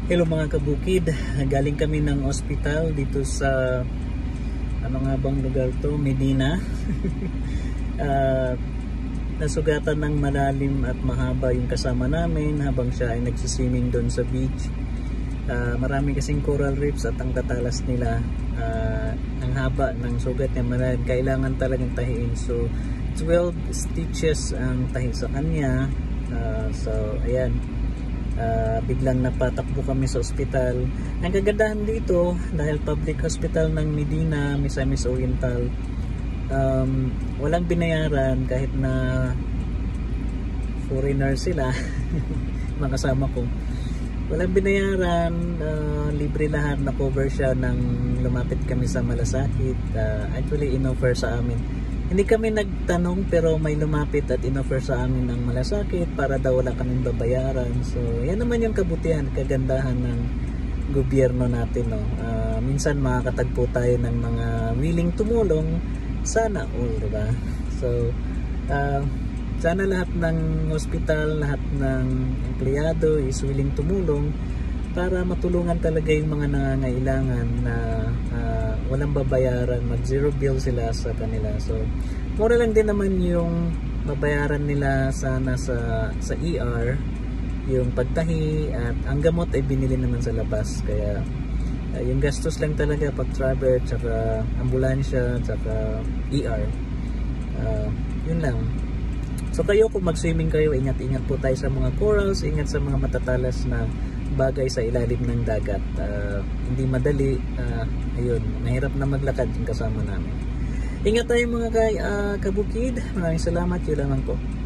Hello mga kabukid, galing kami ng ospital dito sa ano nga bang lugar to, Medina. Nasugatan ng malalim at mahaba yung kasama namin habang siya ay nagsiswimming doon sa beach. Marami kasing coral reefs at ang katalas nila, ang haba ng sugat niya, malalim, kailangan talagang tahiin. So 12 stitches ang tahi sa kanya. So ayan, biglang napatakbo kami sa ospital. Ang kagandahan dito, dahil public hospital ng Medina, Misamis Oriental, walang binayaran kahit na foreigner sila. Mga kasama ko, walang binayaran, libre lahat, na cover siya ng lumapit kami sa malasakit. Actually inoffer sa amin, hindi kami nagtanong pero may lumapit at inoffer sa amin ng malasakit para daw wala kaming babayaran. So yan naman yung kabutihan, kagandahan ng gobyerno natin, no? Minsan makakatagpo tayo ng mga willing tumulong, sana all, diba? So sana lahat ng hospital, lahat ng empleyado is willing tumulong para matulungan talaga yung mga nangangailangan na walang babayaran, mag zero bill sila sa kanila. So mura lang din naman yung babayaran nila sana sa ER, yung pagtahi, at ang gamot ay binili naman sa labas. Kaya yung gastos lang talaga pag travel, tsaka ambulansya, tsaka ER, yun lang. So kayo, kung mag-swimming kayo, ingat-ingat po tayo sa mga corals, ingat sa mga matatalas na bagay sa ilalim ng dagat. Hindi madali, ayun, mahirap na maglakad yung kasama namin. Ingat tayo mga kabukid. Maraming salamat, yun lamang po.